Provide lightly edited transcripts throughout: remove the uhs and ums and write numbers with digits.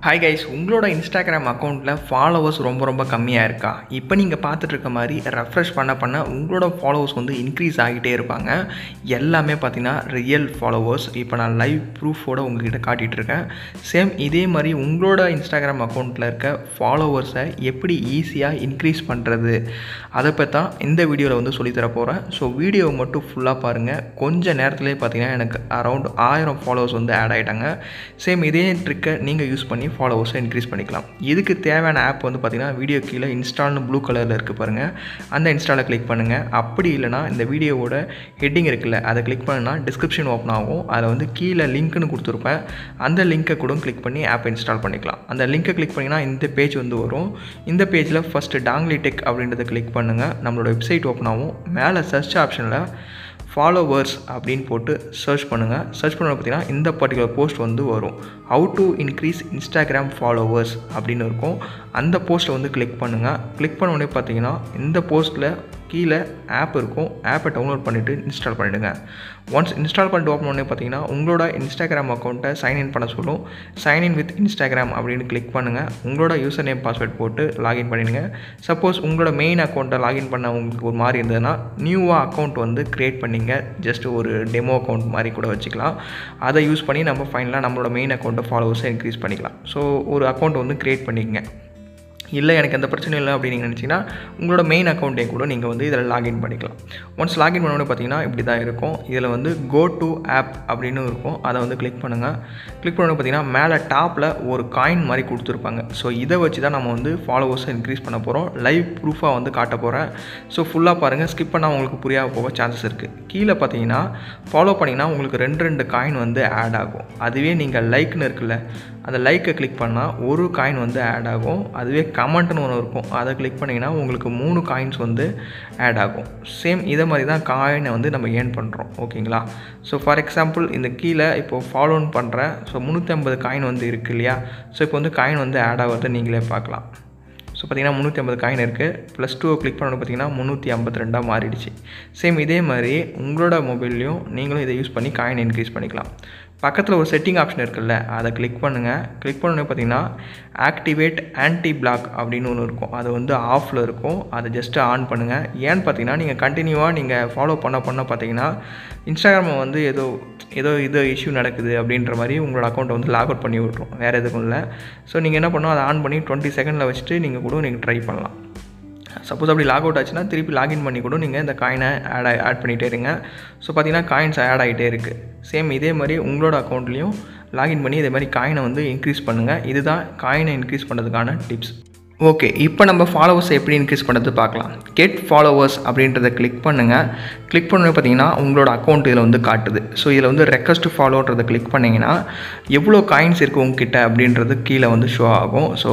Hi guys, உங்களோட Instagram அக்கௌண்ட்டில் followers ரொம்ப கம்மியாக இருக்கா? இப்போ நீங்கள் பார்த்துட்ருக்க மாதிரி ரெஃப்ரெஷ் பண்ண உங்களோட ஃபாலோவர்ஸ் வந்து இன்க்ரீஸ் ஆகிட்டே இருப்பாங்க. எல்லாமே பார்த்தீங்கன்னா ரியல் ஃபாலோவர்ஸ். இப்போ நான் லைவ் ப்ரூஃபோடு உங்கள்கிட்ட காட்டிகிட்ருக்கேன். சேம் இதே மாதிரி உங்களோட இன்ஸ்டாகிராம் அக்கௌண்ட்டில் இருக்க ஃபாலோவர்ஸை எப்படி ஈஸியாக இன்க்ரீஸ் பண்ணுறது, அதை பற்றி தான் இந்த வீடியோவில் வந்து சொல்லித்தர போகிறேன். ஸோ வீடியோவை மட்டும் ஃபுல்லாக பாருங்கள். கொஞ்சம் நேரத்துலேயே பார்த்தீங்கன்னா எனக்கு அரௌண்ட் 1000 ஃபாலோவர்ஸ் வந்து ஆட் ஆகிட்டாங்க. சேம் இதே ட்ரிக்கை நீங்கள் யூஸ் பண்ணி ஃபாலோவர்ஸை இன்க்ரீஸ் பண்ணிக்கலாம். இதுக்கு தேவையான ஆப் வந்து பார்த்திங்கன்னா வீடியோ கீழே இன்ஸ்டால்னு ப்ளூ கலரில் இருக்குது பாருங்கள். அந்த இன்ஸ்டாலை கிளிக் பண்ணுங்கள். அப்படி இல்லைனா இந்த வீடியோவோட ஹெட்டிங் இருக்குல்ல, அதை கிளிக் பண்ணுன்னா டிஸ்கிரிப்ஷன் ஓப்பன் ஆகும். அதில் வந்து கீழே லிங்க்னு கொடுத்துருப்பேன். அந்த லிங்க்கை கூட கிளிக் பண்ணி ஆப்பை இன்ஸ்டால் பண்ணிக்கலாம். அந்த லிங்க்கை கிளிக் பண்ணிங்கன்னா இந்த பேஜ் வந்து வரும். இந்த பேஜில் ஃபஸ்ட்டு டாங்லி டெக் அப்படின்றத கிளிக் பண்ணுங்கள். நம்மளோட வெப்சைட் ஓப்பன் ஆகும். மேலே சர்ச் ஆப்ஷனில் ஃபாலோவர்ஸ் அப்படின்னு போட்டு சர்ச் பண்ணுங்கள். சர்ச் பண்ண பார்த்தீங்கன்னா இந்த பர்டிகுலர் போஸ்ட் வந்து வரும். How to increase Instagram followers அப்படின்னு இருக்கும். அந்த போஸ்ட்டை வந்து கிளிக் பண்ணுங்கள். கிளிக் பண்ண உடனே பார்த்தீங்கன்னா இந்த போஸ்ட்டில் கீழே ஆப் இருக்கும். ஆப்பை டவுன்லோட் பண்ணிவிட்டு இன்ஸ்டால் பண்ணிவிடுங்க. ஒன்ஸ் இன்ஸ்டால் பண்ணிட்டு ஓப்பன் பண்ணி பார்த்தீங்கன்னா உங்களோட இன்ஸ்டாகிராம் அக்கௌண்ட்டை சைன்இன் பண்ண சொல்லும். சைன்இன் வித் இன்ஸ்டாகிராம் அப்படின்னு கிளிக் பண்ணுங்கள். உங்களோட யூசர் நேம் பாஸ்வேர்ட் போட்டு லாகின் பண்ணிடுங்க. சப்போஸ் உங்களோட மெயின் அக்கௌண்ட்டை லாகின் பண்ண உங்களுக்கு ஒரு மாதிரி இருந்ததுன்னா நியூவாக அக்கௌண்ட் வந்து க்ரியேட் பண்ணிங்க. ஜஸ்ட் ஒரு டெமோ அக்கௌண்ட் மாதிரி கூட வச்சுக்கலாம். அதை யூஸ் பண்ணி நம்ம ஃபைனலாக நம்மளோட மெயின் அக்கௌண்ட்டை ஃபாலோவர்ஸை இன்க்ரீஸ் பண்ணிக்கலாம். ஸோ ஒரு அக்கௌண்ட் வந்து க்ரியேட் பண்ணிக்கங்க. இல்லை எனக்கு எந்த பிரச்சனையும் இல்லை அப்படின்னு நீங்கள் நினச்சிங்கன்னா உங்களோட மெயின் அக்கௌண்ட்டே கூட நீங்கள் வந்து இதில் லாகின் பண்ணிக்கலாம். ஒன்ஸ் லாகின் பண்ணோடனே பார்த்தீங்கன்னா இப்படி தான் இருக்கும். இதில் வந்து கோ டு ஆப் அப்படின்னு இருக்கும். அதை வந்து கிளிக் பண்ணுங்கள். கிளிக் பண்ணோடனே பார்த்தீங்கன்னா மேலே டாப்பில் ஒரு காயின் மாதிரி கொடுத்துருப்பாங்க. ஸோ இதை வச்சு தான் நம்ம வந்து ஃபாலோவர்ஸை இன்க்ரீஸ் பண்ண போகிறோம். லைவ் ப்ரூஃபாக வந்து காட்ட போகிறேன். ஸோ ஃபுல்லாக பாருங்கள். ஸ்கிப் பண்ணால் உங்களுக்கு புரியாத போக சான்சஸ் இருக்குது. கீழே பார்த்தீங்கன்னா ஃபாலோ பண்ணிங்கன்னா உங்களுக்கு 2 காயின் வந்து ஆட் ஆகும். அதுவே நீங்கள் லைக்னு இருக்குல்ல, அந்த லைக்கை கிளிக் பண்ணால் ஒரு காயின் வந்து ஆட் ஆகும். அதுவே கமெண்ட்னு ஒன்று இருக்கும். அதை கிளிக் பண்ணிங்கன்னா உங்களுக்கு 3 காயின்ஸ் வந்து ஆட் ஆகும். சேம் இதை மாதிரி தான் காயினை வந்து நம்ம ஏர்ன் பண்ணுறோம். ஓகேங்களா? ஸோ ஃபார் எக்ஸாம்பிள் இந்த கீழே இப்போது ஃபாலோன்னு பண்ணுறேன். ஸோ 350 காயின் வந்து இருக்குது இல்லையா? ஸோ இப்போ வந்து காயின் வந்து ஆட் ஆகிறத நீங்களே பார்க்கலாம். ஸோ பார்த்திங்கன்னா 350 காயின் இருக்குது. +2 கிளிக் பண்ணணும் பார்த்தீங்கன்னா 352 மாறிடுச்சு. சேம் இதே மாதிரி உங்களோட மொபைல்லையும் நீங்களும் இதை யூஸ் பண்ணி காயின் இன்க்ரீஸ் பண்ணிக்கலாம். பக்கத்தில் ஒரு செட்டிங் ஆப்ஷன் இருக்குல்ல, அதை கிளிக் பண்ணுங்கள். கிளிக் பண்ணோன்னே பார்த்தீங்கன்னா ஆக்டிவேட் ஆன்டி பிளாக் அப்படின்னு ஒன்று இருக்கும். அது வந்து ஆஃபில் இருக்கும். அதை ஜஸ்ட்டு ஆன் பண்ணுங்கள். ஏன்னு பார்த்தீங்கன்னா நீங்கள் கண்டினியூவாக நீங்கள் ஃபாலோ பண்ண பார்த்தீங்கன்னா இன்ஸ்டாகிராம் வந்து ஏதோ இஷ்யூ நடக்குது அப்படின்ற மாதிரி உங்களோட அக்கௌண்ட்டை வந்து லாக் அவுட் பண்ணி விட்ரும். வேறு எதுக்கும் இல்லை. ஸோ நீங்கள் என்ன பண்ணணும், அதை ஆன் பண்ணி 20 செகண்டில் வச்சுட்டு நீங்கள் கூட நீங்கள் ட்ரை பண்ணலாம். சப்போஸ் அப்படி லாக் அவுட் ஆச்சுன்னா திருப்பி லாகின் பண்ணி கூட நீங்கள் இந்த காயினை ஆட் பண்ணிகிட்டே இருங்க. ஸோ பார்த்தீங்கன்னா காயின்ஸ் ஆட் ஆகிட்டே இருக்குது. சேம் இதே மாதிரி உங்களோட அக்கௌண்ட்லேயும் லாகின் பண்ணி இதே மாதிரி காயினை வந்து இன்க்ரீஸ் பண்ணுங்கள். இதுதான் காயினை இன்க்ரீஸ் பண்ணுறதுக்கான டிப்ஸ். ஓகே, இப்போ நம்ம ஃபாலோவர்ஸை எப்படி இன்க்ரீஸ் பண்ணுறது பார்க்கலாம். கெட் ஃபாலோவர்ஸ் அப்படின்றத கிளிக் பண்ணுங்கள். கிளிக் பண்ணி பார்த்தீங்கன்னா உங்களோட அக்கௌண்ட் இதில் வந்து காட்டுது. ஸோ இதில் வந்து ரெக்வஸ்ட் ஃபாலோன்றதை கிளிக் பண்ணிங்கன்னா எவ்வளோ காயின்ஸ் இருக்குது உங்ககிட்ட அப்படின்றது கீழே வந்து ஷோ ஆகும். ஸோ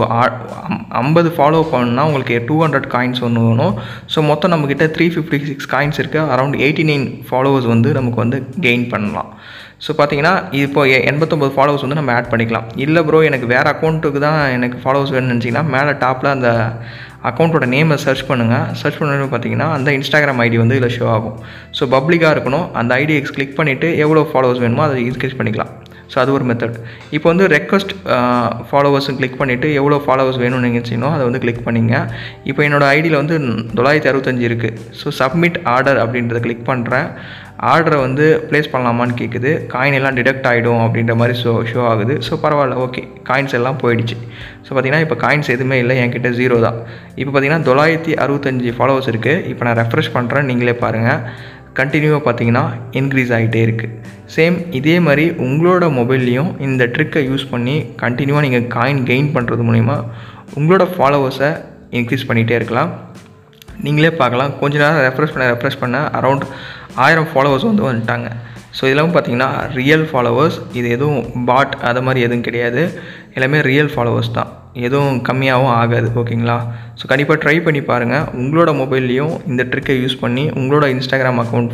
50 ஃபாலோ பண்ணால் உங்களுக்கு 200 காயின்ஸ் ஒன்று வேணும். ஸோ மொத்தம் நம்மக்கிட்ட 356 காயின்ஸ் இருக்குது. அரௌண்ட் 89 ஃபாலோவர்ஸ் வந்து நமக்கு வந்து கெயின் பண்ணலாம். ஸோ பார்த்தீங்கன்னா இப்போ 89 ஃபாலோவர்ஸ் வந்து நம்ம ஆட் பண்ணிக்கலாம். இல்லை ப்ரோ எனக்கு வேறு அக்கௌண்ட்டுக்கு தான் எனக்கு ஃபாலோவர்ஸ் வேணும்னு நினச்சிங்கன்னா மேலே டாப்பில் அந்த அக்கௌண்ட்டோட நேமை சர்ச் பண்ணுங்கள். சர்ச் பண்ணணும் பார்த்தீங்கன்னா அந்த இன்ஸ்டாகிராம் ஐடி வந்து இதில் ஷோ ஆகும். ஸோ பப்ளிக்காக இருக்கணும். அந்த ஐடியை கிளிக் பண்ணிவிட்டு எவ்வளோ ஃபாலோவர்ஸ் வேணுமோ அதை இன்க்ரீஸ் பண்ணிக்கலாம். ஸோ அது ஒரு மெத்தட். இப்போ வந்து ரெக்வஸ்ட் ஃபாலோவர்ஸும் கிளிக் பண்ணிவிட்டு எவ்வளோ ஃபாலோவர்ஸ் வேணும்னு நினச்சினோ அதை வந்து கிளிக் பண்ணிங்க. இப்போ என்னோடய ஐடியில் வந்து 965 இருக்குது. ஸோ சப்மிட் ஆர்டர் அப்படின்றத கிளிக் பண்ணுறேன். ஆர்டரை வந்து ப்ளேஸ் பண்ணலாமான்னு கேட்குது. காயின் எல்லாம் டிடெக்ட் ஆகிடும் அப்படின்ற மாதிரி ஷோ ஆகுது. ஸோ பரவாயில்ல, ஓகே, காயின்ஸ் எல்லாம் போயிடுச்சு. ஸோ பார்த்திங்கன்னா இப்போ காயின்ஸ் எதுவுமே இல்லை, என்கிட்ட 0 தான். இப்போ பார்த்திங்கன்னா 965 ஃபாலோவர்ஸ் இருக்குது. இப்போ நான் ரெஃப்ரெஷ் பண்ணுறேன், நீங்களே பாருங்கள். கண்டினியூவாக பார்த்தீங்கன்னா இன்க்ரீஸ் ஆகிட்டே இருக்குது. சேம் இதே மாதிரி உங்களோட மொபைல்லையும் இந்த ட்ரிக்கை யூஸ் பண்ணி கண்டினியூவாக நீங்கள் காயின் கெயின் பண்ணுறது மூலிமா உங்களோட ஃபாலோவர்ஸை இன்க்ரீஸ் பண்ணிகிட்டே இருக்கலாம். நீங்களே பார்க்கலாம். கொஞ்ச நேரம் ரெஃப்ரெஷ் பண்ண அரௌண்ட் 1000 ஃபாலோவர்ஸ் வந்து வந்துட்டாங்க. ஸோ இதெல்லாம் பார்த்தீங்கன்னா ரியல் ஃபாலோவர்ஸ். இது எதுவும் பாட் அது மாதிரி எதுவும் கிடையாது. எல்லாமே ரியல் ஃபாலோவர்ஸ் தான். எதுவும் கம்மியாகவும் ஆகாது. ஓகேங்களா? ஸோ கண்டிப்பாக ட்ரை பண்ணி பாருங்கள். உங்களோட மொபைல்லையும் இந்த ட்ரிக்கை யூஸ் பண்ணி உங்களோட இன்ஸ்டாகிராம் அக்கௌண்ட்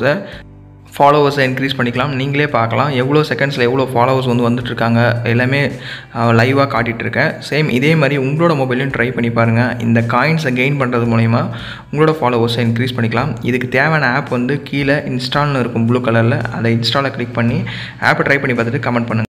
ஃபாலோவர்ஸை இன்க்ரீஸ் பண்ணிக்கலாம். நீங்களே பார்க்கலாம் எவ்வளோ செகண்ட்ஸில் எவ்வளோ ஃபாலோவர்ஸ் வந்து வந்துட்டுருக்காங்க. எல்லாமே லைவாக காட்டிகிட்ருக்கேன். சேம் இதே மாதிரி உங்களோட மொபைலையும் ட்ரை பண்ணி பாருங்கள். இந்த காயின்ஸை கெயின் பண்ணுறது மூலிமா உங்களோட ஃபாலோவர்ஸை இன்க்ரீஸ் பண்ணிக்கலாம். இதுக்கு தேவையான ஆப் வந்து கீழே இன்ஸ்டால்னு இருக்கும் ப்ளூ கலரில். அதை இன்ஸ்டாலை கிளிக் பண்ணி ஆப்பை ட்ரை பண்ணி பார்த்துட்டு கமெண்ட் பண்ணுங்கள்.